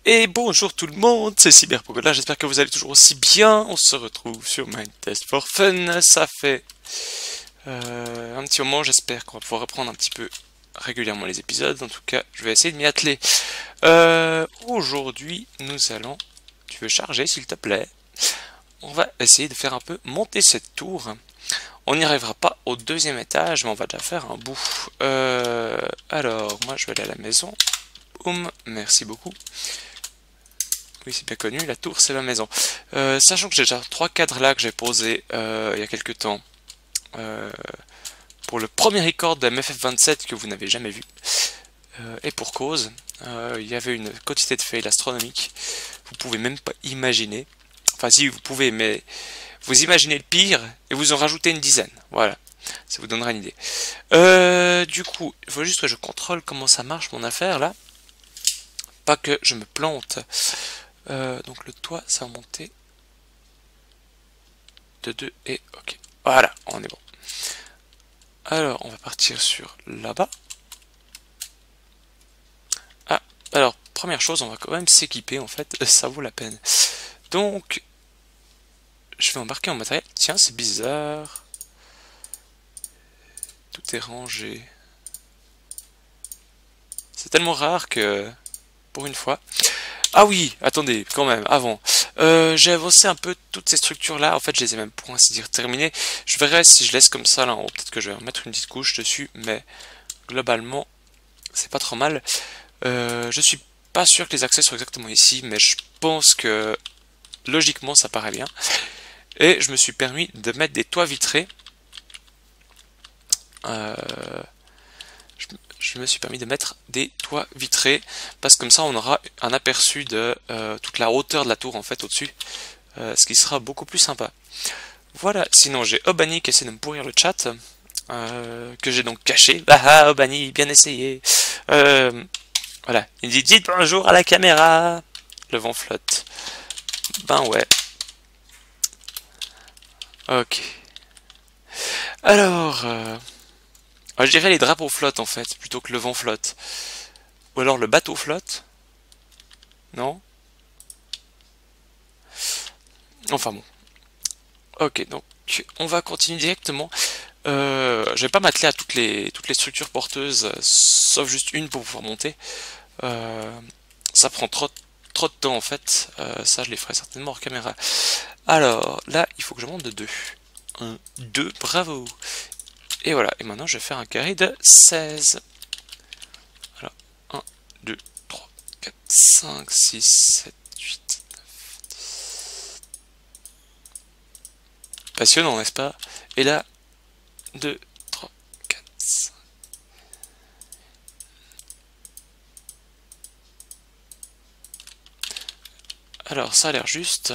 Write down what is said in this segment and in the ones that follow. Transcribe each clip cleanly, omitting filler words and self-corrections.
Et bonjour tout le monde, c'est Cyberpogola, j'espère que vous allez toujours aussi bien. On se retrouve sur Mind Test for Fun, ça fait un petit moment, j'espère qu'on va pouvoir reprendre un petit peu régulièrement les épisodes. En tout cas, je vais essayer de m'y atteler. Aujourd'hui, nous allons... Tu veux charger s'il te plaît? On va essayer de faire un peu monter cette tour. On n'y arrivera pas au deuxième étage, mais on va déjà faire un bout. Alors, moi je vais aller à la maison. Boum, merci beaucoup. Oui, c'est bien connu, la tour c'est ma maison. Sachant que j'ai déjà 3 cadres là que j'ai posés il y a quelques temps pour le premier record de MFF27 que vous n'avez jamais vu. Et pour cause, il y avait une quantité de fails astronomique. Vous pouvez même pas imaginer. Enfin si, vous pouvez, mais vous imaginez le pire et vous en rajoutez une dizaine. Voilà, ça vous donnera une idée. Du coup, il faut juste que je contrôle comment ça marche mon affaire là. Pas que je me plante. Donc le toit, ça va monter de 2 et ok. Voilà, on est bon. Alors, on va partir sur là-bas. Ah, alors, première chose, on va quand même s'équiper en fait, ça vaut la peine. Donc, je vais embarquer en matériel. Tiens, c'est bizarre. Tout est rangé. C'est tellement rare que, pour une fois... Ah oui, attendez, quand même, avant. J'ai avancé un peu toutes ces structures-là. En fait, je les ai même pour ainsi dire terminées. Je verrai si je laisse comme ça là en haut. Peut-être que je vais remettre une petite couche dessus, mais globalement, c'est pas trop mal. Je suis pas sûr que les accès soient exactement ici, mais je pense que logiquement, ça paraît bien. Et je me suis permis de mettre des toits vitrés. Je me suis permis de mettre des toits vitrés parce que comme ça on aura un aperçu de toute la hauteur de la tour en fait au-dessus, ce qui sera beaucoup plus sympa. Voilà, sinon j'ai Obani qui essaie de me pourrir le chat, que j'ai donc caché. Ah Obani, bien essayé. Voilà, il dit dites bonjour à la caméra. Le vent flotte. Ben ouais. Ok. Alors... je dirais les drapeaux flottent en fait, plutôt que le vent flotte. Ou alors le bateau flotte. Non? Enfin bon. Ok, donc on va continuer directement. Je vais pas m'atteler à toutes les structures porteuses, sauf juste une pour pouvoir monter. Ça prend trop de temps en fait. Ça je les ferai certainement hors caméra. Alors là, il faut que je monte de 2. 1, 2, bravo. Et voilà, et maintenant je vais faire un carré de 16. Alors, 1, 2, 3, 4, 5, 6, 7, 8, 9, 10. Passionnant, n'est-ce pas? Et là, 2, 3, 4, 5. Alors, ça a l'air juste.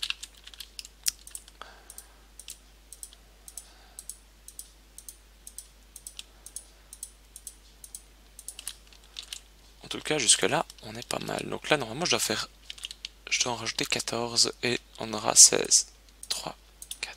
En tout cas, jusque-là, on est pas mal. Donc là, normalement, je dois en rajouter 14 et on aura 16. 3, 4.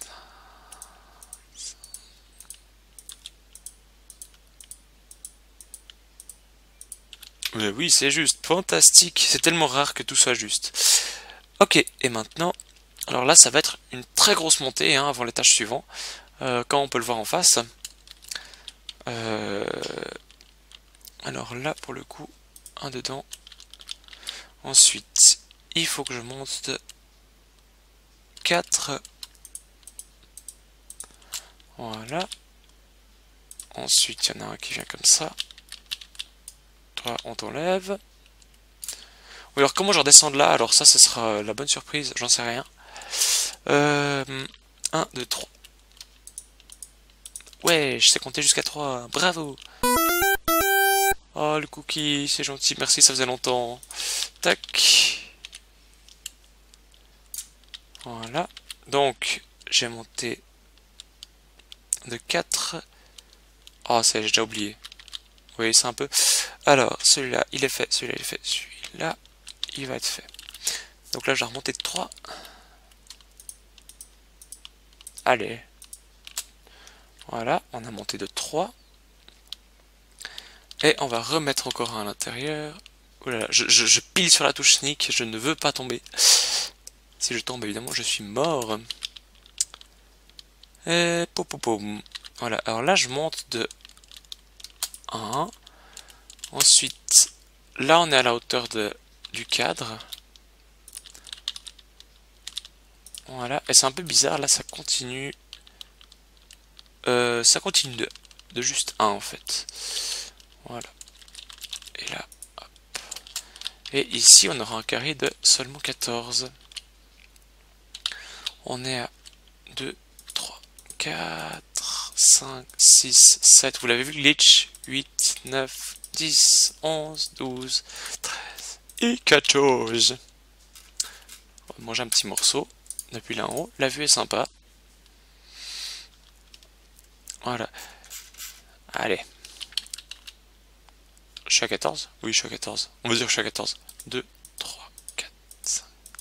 Mais oui, c'est juste. Fantastique. C'est tellement rare que tout soit juste. Ok, et maintenant, alors là, ça va être une très grosse montée hein, avant l'étage suivant. Quand on peut le voir en face. Alors là, pour le coup, un dedans. Ensuite, il faut que je monte de 4. Voilà. Ensuite, il y en a un qui vient comme ça. Toi, on t'enlève. Oui, alors comment je redescends de là? Alors ça, ce sera la bonne surprise, j'en sais rien. 1, 2, 3. Ouais, je sais compter jusqu'à 3. Bravo. Oh, le cookie, c'est gentil, merci, ça faisait longtemps. Tac. Voilà. Donc, j'ai monté de 4. Oh, ça, j'ai déjà oublié. Oui, c'est un peu... Alors, celui-là, il est fait. Celui-là, il est fait. Celui-là, il va être fait. Donc là, je vais remonter de 3. Allez. Voilà, on a monté de 3. Et on va remettre encore un à l'intérieur. Oh là là, je pile sur la touche sneak, je ne veux pas tomber. Si je tombe, évidemment, je suis mort. Et pom, pom, pom. Voilà, alors là, je monte de 1. Ensuite, là, on est à la hauteur du cadre. Voilà, et c'est un peu bizarre, là, ça continue. Ça continue de juste 1, en fait. Voilà. Et là, hop. Et ici, on aura un carré de seulement 14. On est à 2, 3, 4, 5, 6, 7. Vous l'avez vu, glitch. 8, 9, 10, 11, 12, 13 et 14. On va manger un petit morceau depuis là en haut. La vue est sympa. Voilà. Allez. Je suis à 14? Oui, je suis à 14. On va dire que je suis à 14. 2, 3, 4, 5.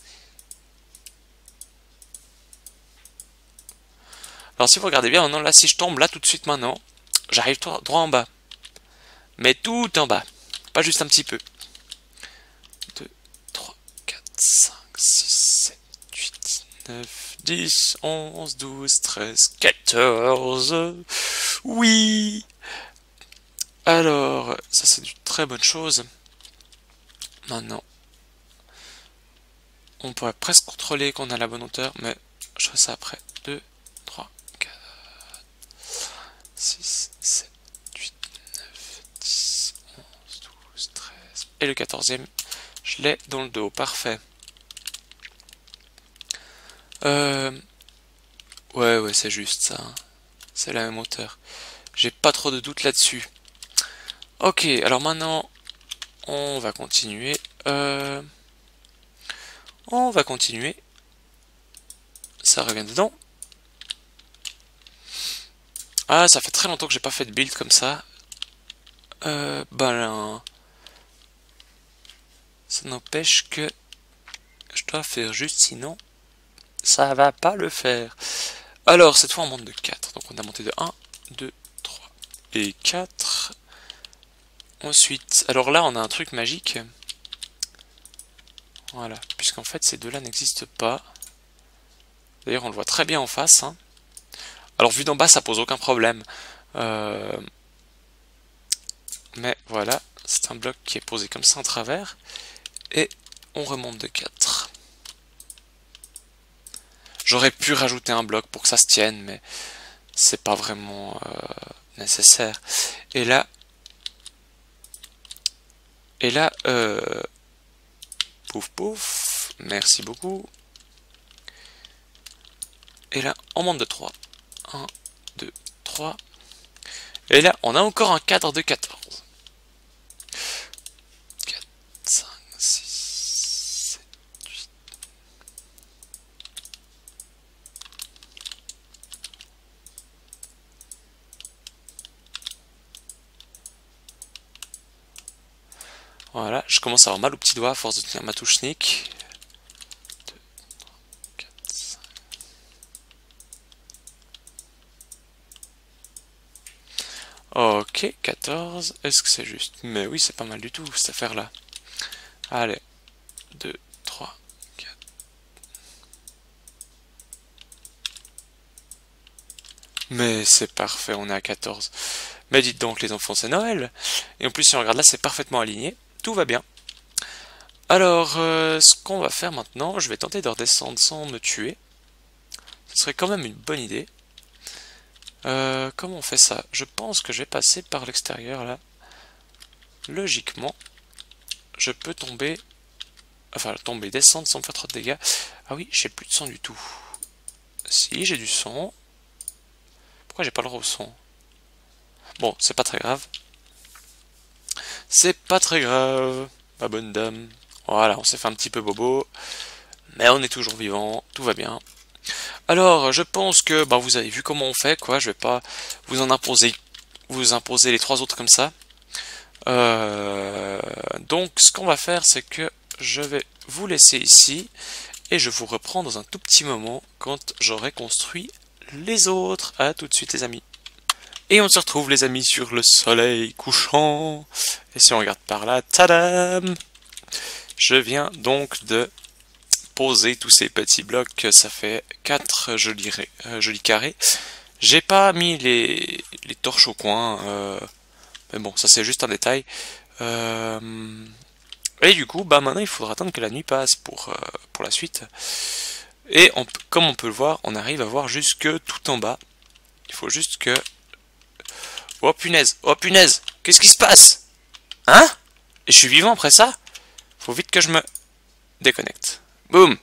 Alors si vous regardez bien, maintenant là, si je tombe là tout de suite maintenant, j'arrive droit en bas. Mais tout en bas. Pas juste un petit peu. 2, 3, 4, 5, 6, 7, 8, 9, 10, 11, 12, 13, 14. Oui. Alors, ça c'est une très bonne chose. Maintenant, on pourrait presque contrôler qu'on a la bonne hauteur, mais je ferai ça après. 2, 3, 4, 6, 7, 8, 9, 10, 11, 12, 13. Et le 14e, je l'ai dans le dos. Parfait. Ouais, c'est juste ça. Hein. C'est la même hauteur. J'ai pas trop de doute là-dessus. Ok, alors maintenant, on va continuer. On va continuer. Ça revient dedans. Ah, ça fait très longtemps que j'ai pas fait de build comme ça. Ben là, ça n'empêche que je dois faire juste, sinon ça va pas le faire. Alors, cette fois on monte de 4. Donc on a monté de 1, 2, 3 et 4. Ensuite, alors là on a un truc magique. Voilà, puisqu'en fait ces deux-là n'existent pas. D'ailleurs on le voit très bien en face. Hein. Alors vu d'en bas ça pose aucun problème. Mais voilà, c'est un bloc qui est posé comme ça en travers. Et on remonte de 4. J'aurais pu rajouter un bloc pour que ça se tienne, mais c'est pas vraiment nécessaire. Et là, pouf pouf, merci beaucoup. Et là, on monte de 3. 1, 2, 3. Et là, on a encore un cadre de 14. 4, 5, 6, 7, 8. Voilà, je commence à avoir mal au petit doigt à force de tenir ma touche sneak. 2, 3, 4, 5. Ok, 14. Est-ce que c'est juste? Mais oui, c'est pas mal du tout, cette affaire-là. Allez, 2, 3, 4. Mais c'est parfait, on est à 14. Mais dites donc, les enfants, c'est Noël. Et en plus, si on regarde là, c'est parfaitement aligné. Tout va bien. Alors, ce qu'on va faire maintenant, je vais tenter de redescendre sans me tuer. Ce serait quand même une bonne idée. Comment on fait ça? Je pense que je vais passer par l'extérieur, là. Logiquement, je peux tomber... Enfin, tomber, descendre sans me faire trop de dégâts. Ah oui, j'ai plus de sang du tout. Si, j'ai du sang. Pourquoi j'ai pas le droit au son? Bon, c'est pas très grave. C'est pas très grave, ma bonne dame. Voilà, on s'est fait un petit peu bobo. Mais on est toujours vivant, tout va bien. Alors, je pense que bah, vous avez vu comment on fait, quoi. Je vais pas vous imposer les trois autres comme ça. Donc, ce qu'on va faire, c'est que je vais vous laisser ici. Et je vous reprends dans un tout petit moment quand j'aurai construit les autres. À tout de suite, les amis. Et on se retrouve, les amis, sur le soleil couchant. Et si on regarde par là, tadam! Je viens donc de poser tous ces petits blocs, ça fait 4 jolis carrés. J'ai pas mis les torches au coin, mais bon, ça c'est juste un détail. Et du coup, bah maintenant il faudra attendre que la nuit passe pour la suite. Et comme on peut le voir, on arrive à voir jusque tout en bas. Il faut juste que... Oh punaise, qu'est-ce qui se passe? Hein? Et je suis vivant après ça? Faut vite que je me déconnecte. Boum!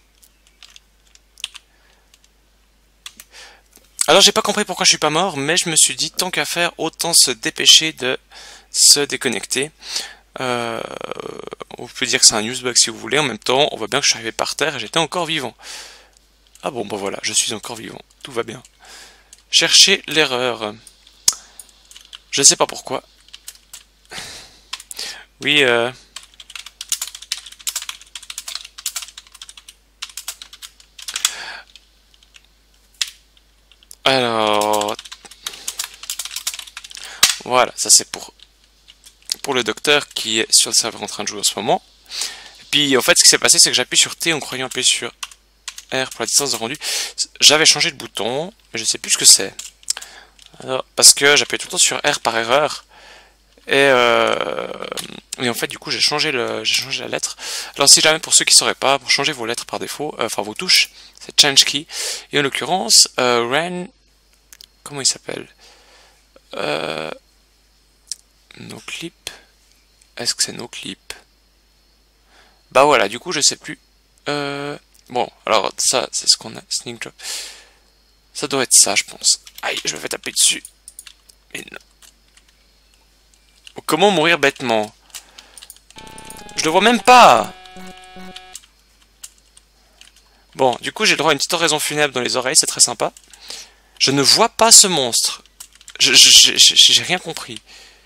Alors j'ai pas compris pourquoi je suis pas mort, mais je me suis dit tant qu'à faire, autant se dépêcher de se déconnecter. On peut dire que c'est un newsbug si vous voulez, en même temps on voit bien que je suis arrivé par terre et j'étais encore vivant. Ah bon, bah voilà, je suis encore vivant, tout va bien. Chercher l'erreur. Je sais pas pourquoi. Oui, alors... Voilà, ça c'est pour le docteur qui est sur le serveur en train de jouer en ce moment. Et puis en fait ce qui s'est passé c'est que j'appuie sur T en croyant appuyer sur R pour la distance de rendu. J'avais changé de bouton, mais je sais plus ce que c'est. Alors, parce que j'appuie tout le temps sur R par erreur. Et en fait du coup j'ai changé la lettre. Alors si jamais pour ceux qui ne sauraient pas, pour changer vos lettres par défaut, enfin vos touches, c'est Change Key. Et en l'occurrence, Ren, comment il s'appelle? NoClip. Est-ce que c'est NoClip? Bah voilà, du coup je sais plus. Bon, alors ça c'est ce qu'on a. Sneak Drop. Ça doit être ça, je pense. Aïe, je me fais taper dessus. Mais non. Comment mourir bêtement? Je le vois même pas. Bon, du coup j'ai le droit à une petite oraison funèbre dans les oreilles, c'est très sympa. Je ne vois pas ce monstre. J'ai rien compris.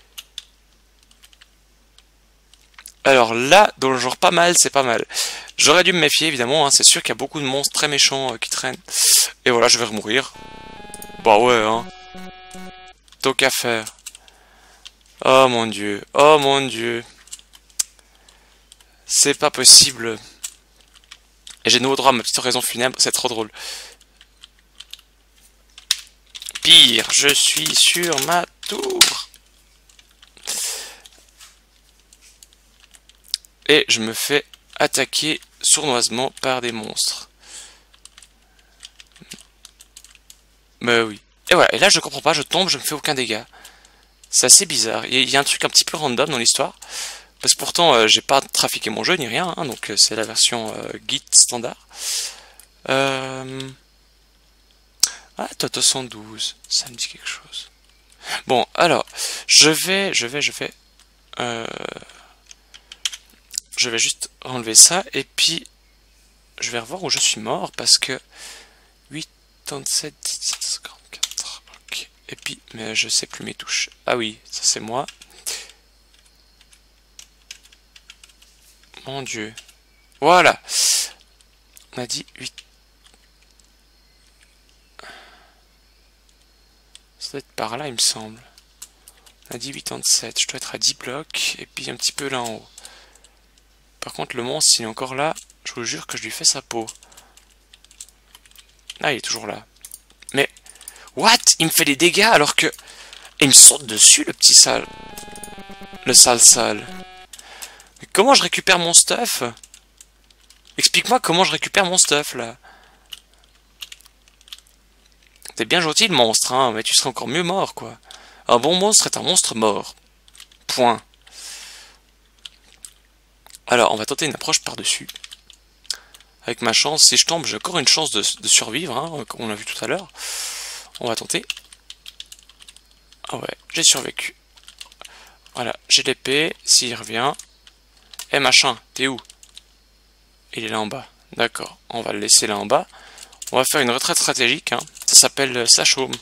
Alors là, dans le genre pas mal, c'est pas mal. J'aurais dû me méfier évidemment, hein, c'est sûr qu'il y a beaucoup de monstres très méchants qui traînent. Et voilà, je vais remourir. Bah ouais, hein. Tant qu'à faire. Oh mon dieu, oh mon dieu. C'est pas possible. Et j'ai de nouveau droit à ma petite oraison funèbre, c'est trop drôle. Pire, je suis sur ma tour. Et je me fais attaquer sournoisement par des monstres. Mais oui. Et voilà, et là je comprends pas, je tombe, je me fais aucun dégât. C'est assez bizarre. Il y a un truc un petit peu random dans l'histoire. Parce que pourtant, j'ai pas trafiqué mon jeu ni rien, hein, donc c'est la version Git standard. Ah, Toto 112, ça me dit quelque chose. Bon, alors, je vais juste enlever ça, et puis je vais revoir où je suis mort, parce que 87, 17, 44, ok. Et puis, mais je sais plus mes touches. Ah oui, ça c'est moi. Mon dieu. Voilà. On a dit 8. Ça doit être par là, il me semble. On a dit 87. Je dois être à 10 blocs, et puis un petit peu là en haut. Par contre, le monstre, s'il est encore là, je vous jure que je lui fais sa peau. Ah, il est toujours là. Mais, what? Il me fait des dégâts alors que... Et il me saute dessus, le petit sale. Le sale. Mais comment je récupère mon stuff? Explique-moi comment je récupère mon stuff, là. T'es bien gentil, le monstre, hein, mais tu serais encore mieux mort, quoi. Un bon monstre est un monstre mort. Point. Alors, on va tenter une approche par-dessus. Avec ma chance, si je tombe, j'ai encore une chance de survivre, hein, comme on l'a vu tout à l'heure. On va tenter. Ah ouais, j'ai survécu. Voilà, j'ai l'épée, s'il revient. Eh machin, t'es où? Il est là en bas. D'accord, on va le laisser là en bas. On va faire une retraite stratégique, hein. Ça s'appelle Slash Home.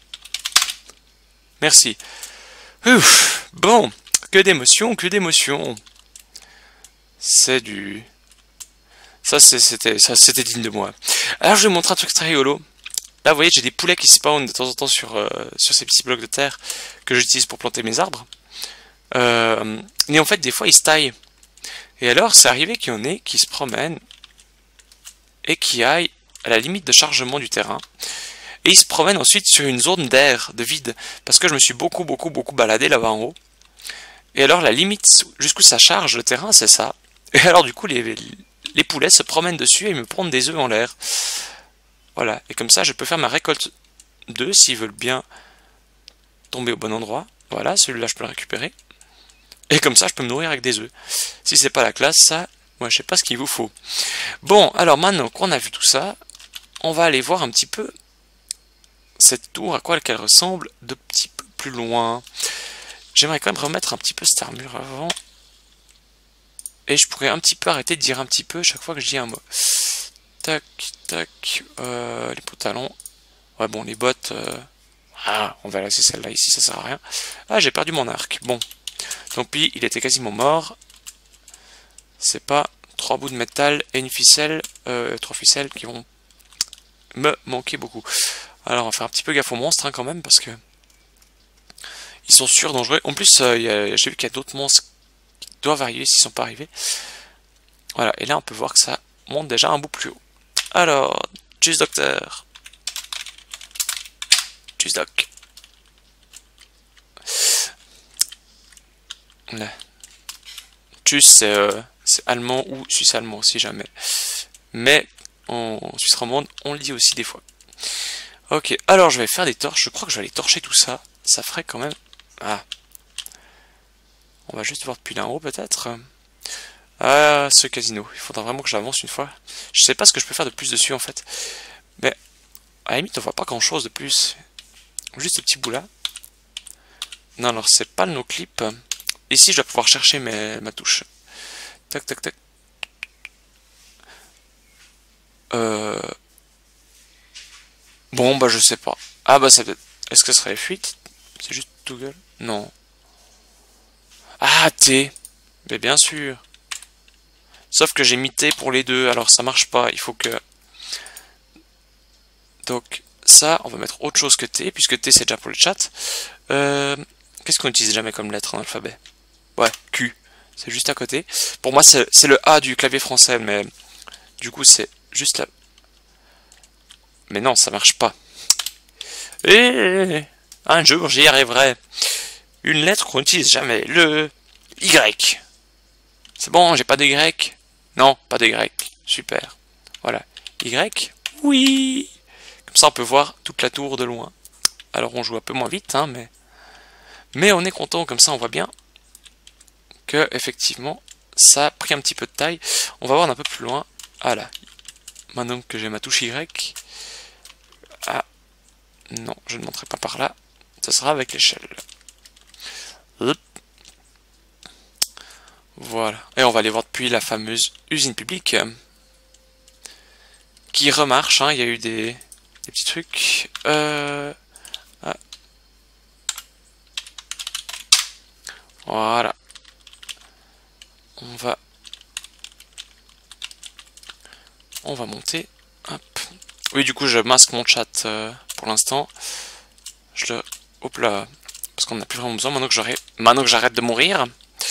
Merci. Ouf, bon, que d'émotion, que d'émotion. C'est du... Ça c'était digne de moi. Alors je vais vous montrer un truc très rigolo. Là vous voyez j'ai des poulets qui spawnent de temps en temps sur ces petits blocs de terre que j'utilise pour planter mes arbres. Et en fait des fois ils se taillent. Et alors, c'est arrivé qu'il y en ait qui se promènent et qui aillent à la limite de chargement du terrain. Et ils se promènent ensuite sur une zone d'air, de vide. Parce que je me suis beaucoup baladé là-bas en haut. Et alors, la limite jusqu'où ça charge le terrain, c'est ça. Et alors, du coup, les poulets se promènent dessus et me pondent des œufs en l'air. Voilà. Et comme ça, je peux faire ma récolte d'œufs s'ils veulent bien tomber au bon endroit. Voilà, celui-là, je peux le récupérer. Et comme ça, je peux me nourrir avec des œufs. Si c'est pas la classe, ça, moi, je sais pas ce qu'il vous faut. Bon, alors maintenant qu'on a vu tout ça, on va aller voir un petit peu cette tour, à quoi elle ressemble de petit peu plus loin. J'aimerais quand même remettre un petit peu cette armure avant. Et je pourrais un petit peu arrêter de dire un petit peu chaque fois que je dis un mot. Tac, tac, les pantalons. Ouais, bon, les bottes... Ah, on va laisser celle-là ici, ça sert à rien. Ah, j'ai perdu mon arc. Bon. Tant pis, il était quasiment mort. C'est pas 3 bouts de métal et une ficelle, 3 ficelles qui vont me manquer beaucoup. Alors, on va faire un petit peu gaffe aux monstres hein, quand même, parce que ils sont sûrs dangereux. En plus, j'ai vu qu'il y a d'autres monstres qui doivent arriver s'ils sont pas arrivés. Voilà, et là on peut voir que ça monte déjà un bout plus haut. Alors, Juice Doctor. Juice Doc. Là. Juice, c'est allemand ou suisse-allemand, si jamais. Mais en Suisse romande, on le dit aussi des fois. Ok, alors je vais faire des torches. Je crois que je vais aller torcher tout ça. Ça ferait quand même... Ah. On va juste voir depuis là en haut peut-être. Ah, ce casino. Il faudra vraiment que j'avance une fois. Je sais pas ce que je peux faire de plus dessus en fait. Mais à la limite on voit pas grand chose de plus. Juste ce petit bout là. Non alors c'est pas le no-clip. Ici je dois pouvoir chercher ma touche. Tac tac tac. Bon bah je sais pas. Ah bah ça peut-être... Est-ce que ce serait fuite? C'est juste Google? Non. Ah T. Mais bien sûr. Sauf que j'ai mis T pour les deux, alors ça marche pas, il faut que... Donc ça, on va mettre autre chose que T, puisque T c'est déjà pour le chat. Qu'est-ce qu'on utilise jamais comme lettre en alphabet? Ouais, Q, c'est juste à côté. Pour moi c'est le A du clavier français, mais du coup c'est juste là. Mais non, ça marche pas. Et un jour j'y arriverai. Une lettre qu'on n'utilise jamais, le Y. C'est bon, j'ai pas de Y? Non, pas de Y. Super. Voilà. Y? Oui. Comme ça, on peut voir toute la tour de loin. Alors, on joue un peu moins vite, hein, mais on est content. Comme ça, on voit bien que, effectivement, ça a pris un petit peu de taille. On va voir un peu plus loin. Ah là. Maintenant que j'ai ma touche Y. Ah. Non, je ne monterai pas par là. Ce sera avec l'échelle. Hop. Voilà. Et on va aller voir depuis la fameuse usine publique qui remarche. Hein. Il y a eu des petits trucs. Ah. Voilà. On va monter. Hop. Oui, du coup, je masque mon chat pour l'instant. Hop là. Parce qu'on n'a plus vraiment besoin maintenant que j'arrête de mourir.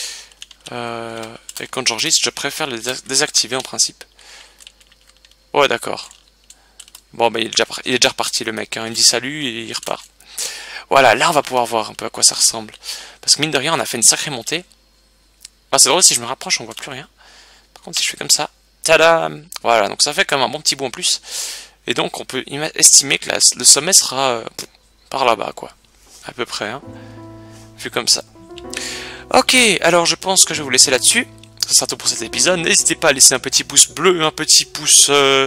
Et quand j'enregistre, je préfère le désactiver en principe. Ouais, d'accord. Bon, bah, il est déjà reparti le mec. Hein. Il me dit salut et il repart. Voilà, là on va pouvoir voir un peu à quoi ça ressemble. Parce que mine de rien, on a fait une sacrée montée. Ah, c'est drôle, si je me rapproche, on voit plus rien. Par contre, si je fais comme ça, tadam! Voilà, donc ça fait quand même un bon petit bout en plus. Et donc, on peut estimer que le sommet sera par là-bas, quoi. À peu près, hein. Vu comme ça. Ok, alors je pense que je vais vous laisser là-dessus. Ça sera tout pour cet épisode. N'hésitez pas à laisser un petit pouce bleu, un petit pouce...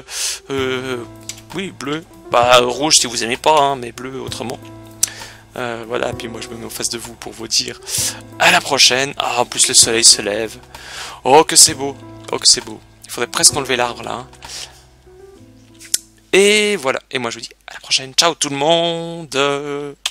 oui, bleu. Bah, rouge si vous aimez pas, hein, mais bleu autrement. Voilà, puis moi je me mets en face de vous pour vous dire à la prochaine. Ah, en plus le soleil se lève. Oh, que c'est beau. Oh, que c'est beau. Il faudrait presque enlever l'arbre là. Hein. Et voilà. Et moi je vous dis à la prochaine. Ciao tout le monde.